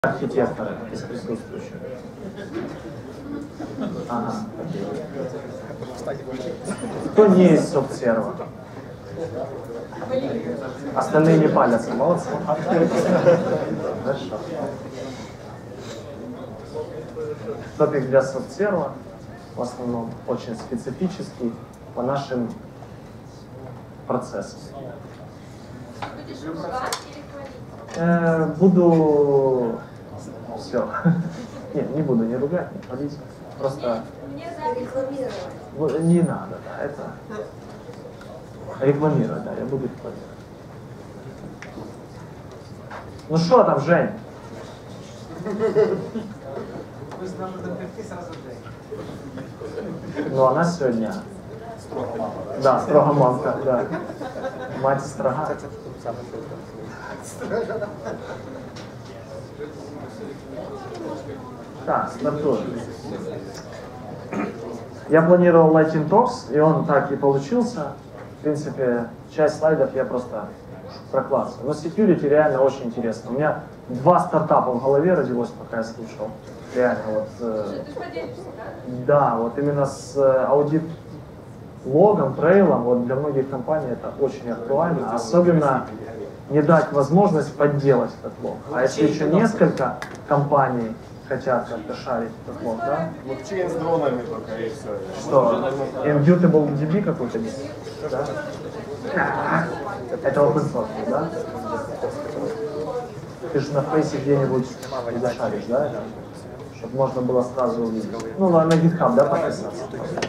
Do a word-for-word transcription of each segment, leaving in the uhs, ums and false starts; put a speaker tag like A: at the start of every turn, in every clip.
A: архитектора из присутствующих. Ага. Кто не из софт-серва? Остальные не палятся, молодцы. Хорошо. Топик для софт-серва в основном очень специфический по нашим процессам.
B: Будешь ругать или хвалить?
A: Э, буду... Все. Нет, не буду ни ругать, ни хвалить. Просто...
B: Мне запись рекламировать.
A: Не надо, да, это... Рекламировать, да, я буду рекламировать. Ну что там, Жень?
C: Вы с нами заперти сразу Жень.
A: Ну, она сегодня... Да, строго мамка, да. Мать строга. Так, стартуем. Я планировал Lightning Talks, и он так и получился. В принципе, часть слайдов я просто проклацал. Но security реально очень интересно. У меня два стартапа в голове родилось, пока я слушал. Реально, вот... Э,
B: Ты же поделишься, да?
A: да, вот именно с э, аудит-логом, трейлом, вот для многих компаний это очень актуально. Особенно не дать возможность подделать этот лог. А если еще несколько компаний хотят как-то шарить этот лог, да?
D: Блокчейн с дронами только и все.
A: Что? Immutable ди би какой-то есть? Да? Это open source, да? Ты же на фейсе где-нибудь зашаришь, да? Чтобы можно было сразу увидеть. Ну, на GitHub, да, подписаться?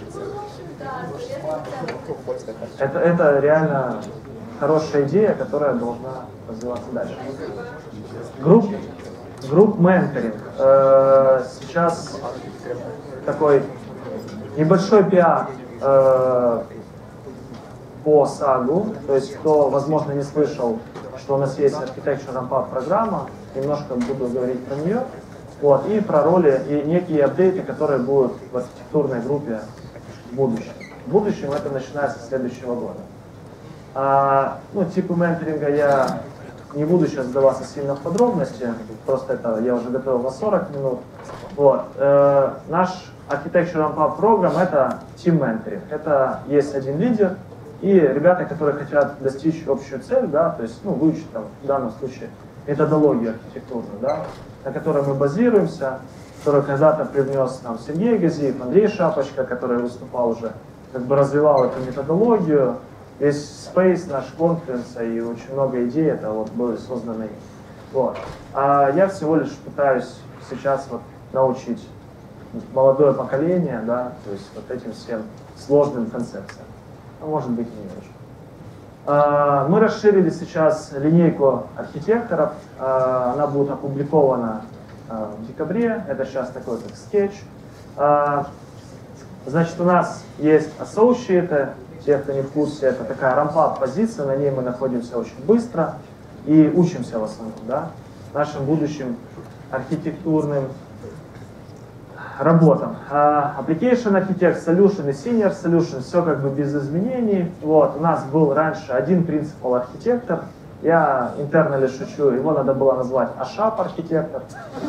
A: Это, это реально хорошая идея, которая должна развиваться дальше. Групп, групп менторинг. Э, сейчас такой небольшой пиар э, по сагу. То есть, кто, возможно, не слышал, что у нас есть Architecture Ramp-Up программа, немножко буду говорить про нее. Вот, и про роли, и некие апдейты, которые будут в архитектурной группе в будущем. В будущем это начинается с следующего года. А, ну, типы менторинга я не буду сейчас сдаваться сильно в подробности, просто это я уже готовил на сорок минут. Вот. Э, наш Architecture Ramp-Up программ это team mentoring. Это есть один лидер и ребята, которые хотят достичь общую цель, да, то есть, ну, выучить там, в данном случае методологию архитектурную, да, на которой мы базируемся, которую когда-то привнес там Сергей Газиев, Андрей Шапочка, который выступал уже, как бы развивал эту методологию. Весь Space, наш конференс и очень много идей это вот были созданы. Вот. А я всего лишь пытаюсь сейчас вот научить молодое поколение, да, то есть вот этим всем сложным концепциям. А может быть, не очень. А, мы расширили сейчас линейку архитекторов. А, она будет опубликована а, в декабре. Это сейчас такой как скетч. А, значит, у нас есть associate. Те, кто не в курсе, это такая ramp-up позиция, на ней мы находимся очень быстро и учимся в основном, да, нашим будущим архитектурным работам. Uh, application Architect, Solution и Senior Solution, все как бы без изменений. Вот, у нас был раньше один принципал архитектор, я интерно лишь шучу, его надо было назвать Ашап архитектор.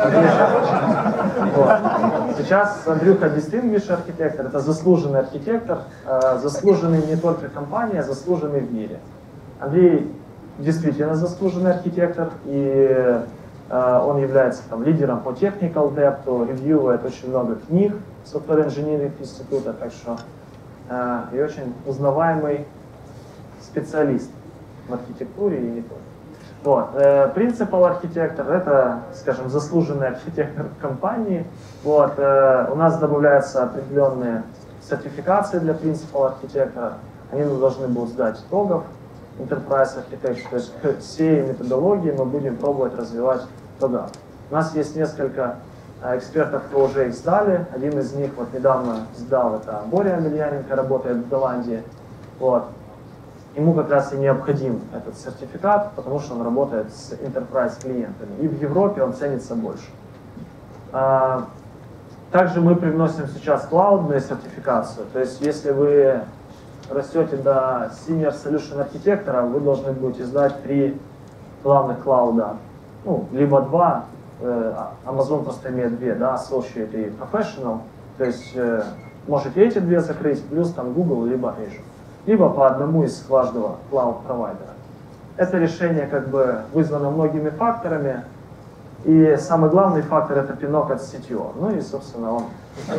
A: Вот. Сейчас Андрюха Distinguished архитектор, это заслуженный архитектор, э, заслуженный не только компания, а заслуженный в мире. Андрей действительно заслуженный архитектор, и э, он является там, лидером по technical depth, ревьюет очень много книг Software Engineering института, так что э, и очень узнаваемый специалист в архитектуре и не только. Вот. Принципал архитектор это, скажем, заслуженный архитектор компании. Вот. У нас добавляются определенные сертификации для принципал архитектора. Они должны будут сдать ТОГов, Enterprise Architecture. То есть к всей методологии мы будем пробовать развивать ТОГа. У нас есть несколько экспертов, кто уже их сдали. Один из них вот недавно сдал, это Боря Емельяненко, работает в Голландии. Вот. Ему как раз и необходим этот сертификат, потому что он работает с enterprise клиентами. И в Европе он ценится больше. Также мы привносим сейчас клаудную сертификацию. То есть если вы растете до Senior Solution архитектора, вы должны будете сдать три главных клауда. Ну, либо два, э, Amazon просто имеет две, да, associate и professional, то есть э, можете эти две закрыть, плюс там Google, либо Azure, либо по одному из каждого cloud-провайдера. Это решение как бы вызвано многими факторами, и самый главный фактор — это пинок от си ти о. Ну и, собственно, он...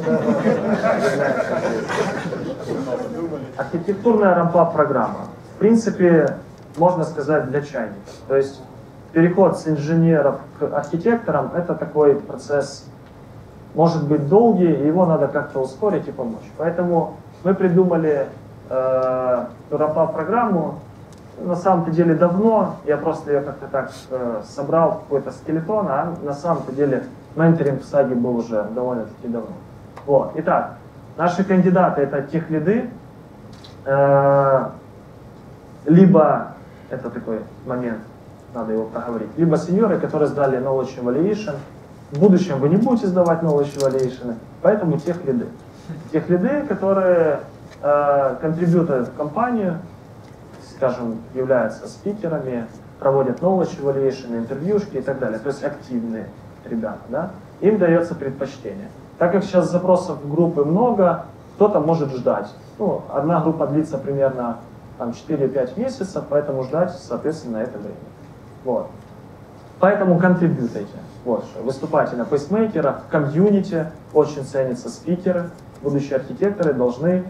A: Архитектурная рампап-программа. В принципе, можно сказать, для чайников. То есть переход с инженеров к архитекторам — это такой процесс, может быть, долгий, и его надо как-то ускорить и помочь. Поэтому мы придумали э, рампап-программу. На самом-то деле давно, я просто ее как-то так э, собрал в какой-то скелетон, а на самом-то деле менторинг в саге был уже довольно-таки давно. Вот. Итак, наши кандидаты — это техлиды, э, либо, это такой момент, надо его проговорить, либо сеньоры, которые сдали knowledge evaluation. В будущем вы не будете сдавать knowledge evaluation, поэтому техлиды. Техлиды, которые э, контрибьютят в компанию, скажем, являются спикерами, проводят knowledge evaluation, интервьюшки и так далее. То есть активные ребята, да? Им дается предпочтение. Так как сейчас запросов в группы много, кто-то может ждать. Ну, одна группа длится примерно четыре-пять месяцев, поэтому ждать, соответственно, это время. Вот. Поэтому контрибьютайте. Вот, выступайте на пейсмейкерах, в комьюнити, очень ценятся спикеры. Будущие архитекторы должны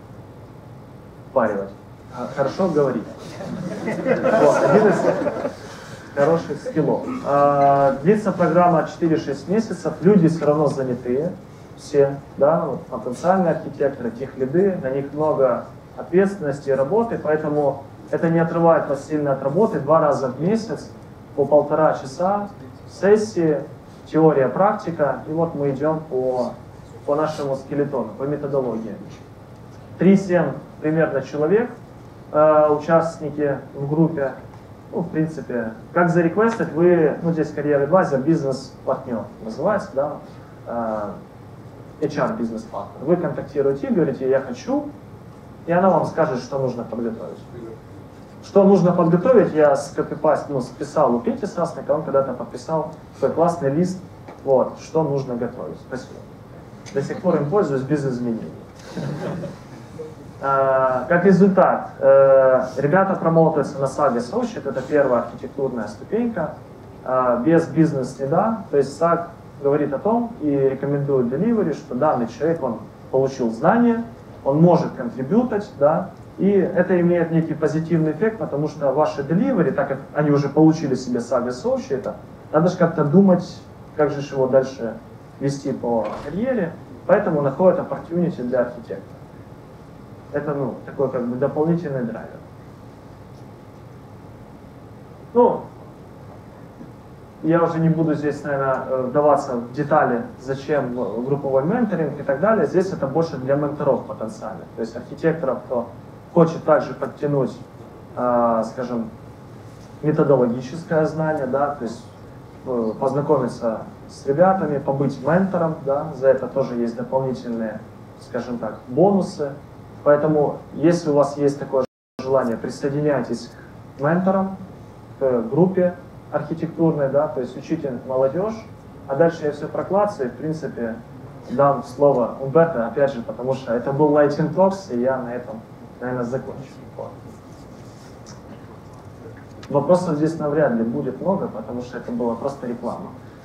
A: впаривать. Хорошо говорить. Вот, один из хороших скиллов. А, длится программа четыре-шесть месяцев. Люди все равно занятые. Все, да, вот, потенциальные архитекторы, техлиды, на них много ответственности и работы, поэтому это не отрывает вас сильно от работы. Два раза в месяц, по полтора часа, сессии, теория, практика. И вот мы идем по, по нашему скелетону, по методологии. три-семь примерно человек. Участники в группе, ну, в принципе, как зареквестить, вы, ну, здесь карьер-адвайзер, бизнес-партнер называется, да, эйч ар бизнес-партнер. Вы контактируете и говорите, я хочу, и она вам скажет, что нужно подготовить. Что нужно подготовить, я скопипаст, ну, списал у Пети Сасника, он когда-то подписал свой классный лист, вот, что нужно готовить. Спасибо. До сих пор им пользуюсь без изменений. Как результат, ребята промотаются на саге Associate, это первая архитектурная ступенька, без бизнес-лида, то есть саг говорит о том и рекомендует delivery, что данный человек, он получил знания, он может контрибьютать, да, и это имеет некий позитивный эффект, потому что ваши delivery, так как они уже получили себе сага Associate, надо же как-то думать, как же его дальше вести по карьере, поэтому находят opportunity для архитектора. Это, ну, такой как бы дополнительный драйвер. Ну, я уже не буду здесь, наверное, вдаваться в детали, зачем групповой менторинг и так далее. Здесь это больше для менторов потенциальных. То есть архитекторов, кто хочет также подтянуть, э, скажем, методологическое знание, да, то есть э, познакомиться с ребятами, побыть ментором, да, за это тоже есть дополнительные, скажем так, бонусы. Поэтому, если у вас есть такое желание, присоединяйтесь к менторам, к группе архитектурной, да, то есть учите молодежь, а дальше я все про классы, в принципе, дам слово Умберто, опять же, потому что это был Lightning Talks, и я на этом, наверное, закончу. Вот. Вопросов здесь навряд ли будет много, потому что это была просто реклама.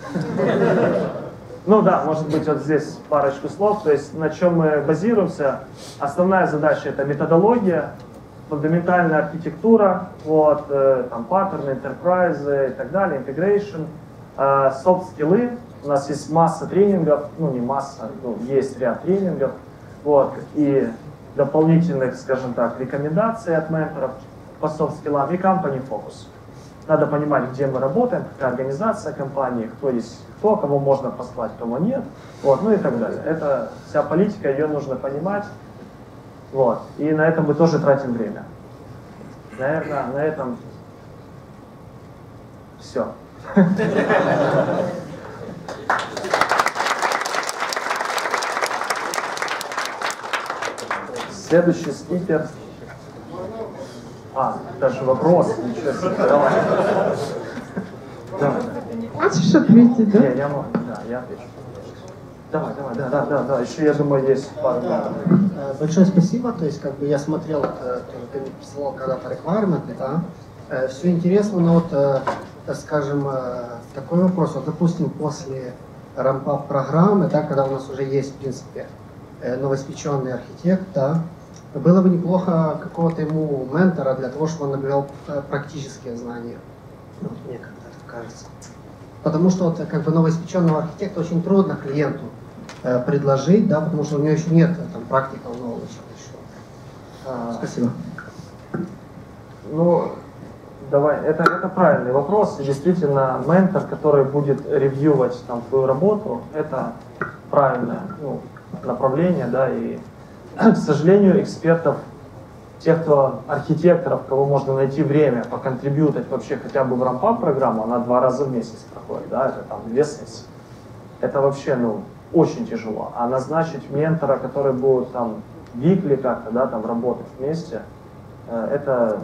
A: Ну да, может быть, вот здесь парочку слов. То есть на чем мы базируемся. Основная задача — это методология, фундаментальная архитектура, вот, э, там паттерны, enterprise и так далее, integration, э, софт-скиллы. У нас есть масса тренингов, ну не масса, ну, есть ряд тренингов, вот, и дополнительных, скажем так, рекомендаций от менторов по софт-скиллам и company focus. Надо понимать, где мы работаем, какая организация компании, кто есть кто, кого можно послать, кого нет, вот, ну и так далее. Это вся политика, ее нужно понимать, вот, и на этом мы тоже тратим время. Наверное, на этом все. Следующий спикер. А, даже вопрос. Ничего себе. Давай. Давай.
E: Хочешь ответить, да?
A: Не, я могу, да, я отвечу. Давай, давай, да, да, да, да. Еще, я думаю, есть пару минут.
F: Э, Большое спасибо. То есть, как бы я смотрел, э, тоже ты мне присылал когда-то requirement, да. Все интересно, но вот, э, так скажем, э, такой вопрос. Вот, допустим, после рампап программы, да, когда у нас уже есть, в принципе, э, новоиспеченный архитект, да, было бы неплохо какого-то ему ментора для того, чтобы он набирал э, практические знания. Вот мне как-то так кажется. Потому что вот, как бы новоиспеченного архитекта очень трудно клиенту э, предложить, да, потому что у него еще нет э, там practical knowledge еще.
A: А,
F: Спасибо.
A: Ну, давай, это, это правильный вопрос. И действительно, ментор, который будет ревьювать там твою работу, это правильное, ну, направление, да, и, к сожалению, экспертов, тех, кто архитекторов, кого можно найти время поконтрибьютать вообще хотя бы в рампап программу, она два раза в месяц проходит, да, это там две сессии. Это вообще, ну, очень тяжело. А назначить ментора, который будет там викли как-то, да, там работать вместе, э, это,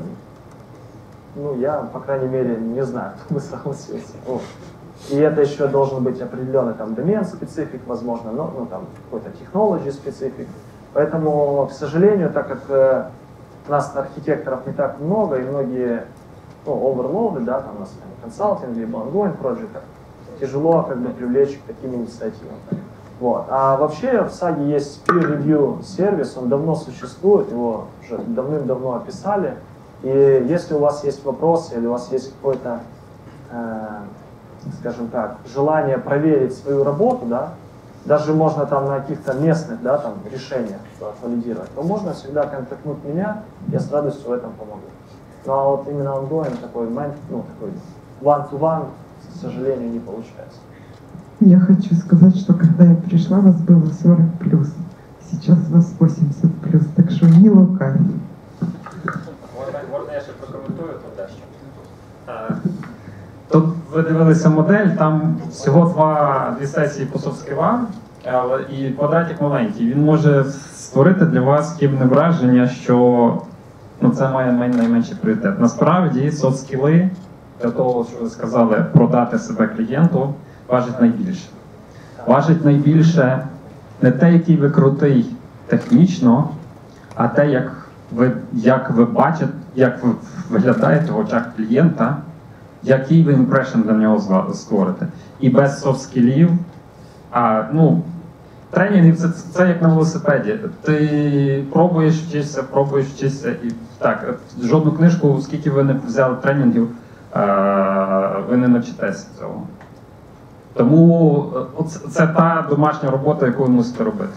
A: ну, я, по крайней мере, не знаю, кто бы согласился. Вот. И это еще должен быть определенный там домен-специфик, возможно, но, ну, там, какой-то технологий-специфик. Поэтому, к сожалению, так как э, нас, архитекторов, не так много, и многие, ну, оверлоуды, да, там у нас консалтинг, либо ongoing проектах, тяжело как бы привлечь к таким инициативам. Вот. А вообще в саге есть peer review сервис, он давно существует, его уже давным-давно описали. И если у вас есть вопросы или у вас есть какое-то, э, скажем так, желание проверить свою работу, да, даже можно там на каких-то местных, да, там, решениях валидировать, то можно всегда контактнуть меня, я с радостью в этом помогу. Ну а вот именно ongoing такой, ну, такой one-to-one, к сожалению, не получается.
E: Я хочу сказать, что когда я пришла, вас было сорок плюс. Сейчас вас восемьдесят плюс, так что не лукавь.
G: Можна, можна я ще прокоментую тут дещо? Е, Тут ви дивилися модель, там всього два, дві сесії по софт-скілам, але і квадратик маленький. Він може створити для вас хибне враження, що, ну, це має найменший пріоритет. Насправді софт-скіли для того, що ви сказали, продати себе клієнту, важить найбільше. Важить найбільше не те, який ви крутий технічно, а те, як ви, як ви бачите, як ви виглядаєте в очах клієнта, який ви імпрешн для нього створите. І без софт-скілів, а, ну, тренінгів це, це як на велосипеді. Ти пробуєш вчишся, пробуєш вчишся і так, жодну книжку, скільки ви не взяли тренінгів, ви не навчитеся цього. Тому це та домашня робота, яку ви мусите робити.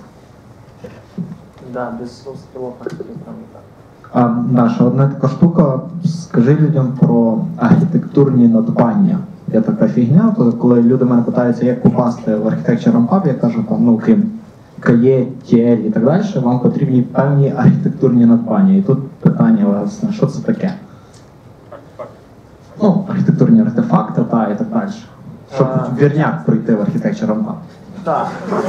A: Да, без софт-скілів практично не так.
H: А, Даша, одна така штука, скажи людям про архітектурні надбання. Є така фігня, то коли люди мене питаються, як попасти в Architecture Ramp-Up, я кажу, там, ну, крім КЕ, ті ель і так далі, вам потрібні певні архітектурні надбання. І тут питання, власне, що це таке? Ну, архітектурні артефакти, та, і так далі. Щоб
A: А...
H: вірняк пройти в Architecture Ramp-Up.
A: Да.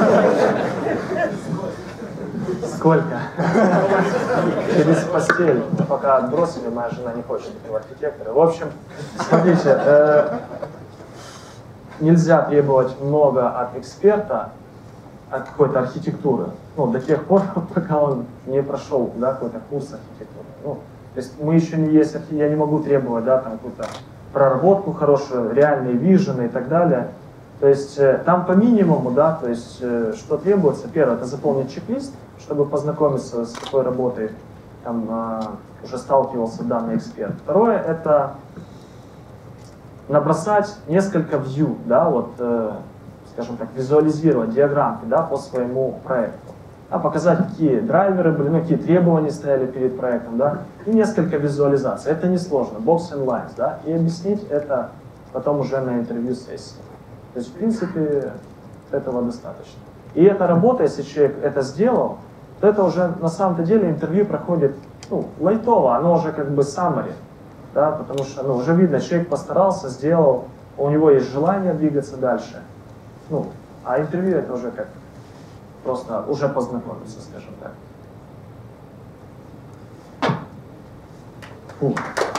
A: Сколько? Через постель, пока отбросили, моя жена не хочет этого архитектора. В общем, смотрите, э, нельзя требовать много от эксперта, от какой-то архитектуры, ну, до тех пор, пока он не прошел, да, какой-то курс архитектуры. Ну, то есть мы еще не есть, я не могу требовать, да, там какую-то проработку хорошую, реальные вижены и так далее. То есть э, там по минимуму, да, то есть э, что требуется, первое, это заполнить чек-лист, чтобы познакомиться с какой работой там, э, уже сталкивался данный эксперт. Второе, это набросать несколько view, да, вот, э, скажем так, визуализировать диаграммки, да, по своему проекту. Да, показать, какие драйверы были, ну, какие требования стояли перед проектом, да, и несколько визуализаций. Это несложно, box and lines, да, и объяснить это потом уже на интервью-сессии. То есть, в принципе, этого достаточно. И эта работа, если человек это сделал, то это уже на самом-то деле интервью проходит, ну, лайтово, оно уже как бы summary, да, потому что, ну, уже видно, человек постарался, сделал, у него есть желание двигаться дальше. Ну, а интервью это уже как просто уже познакомиться, скажем так. Фу.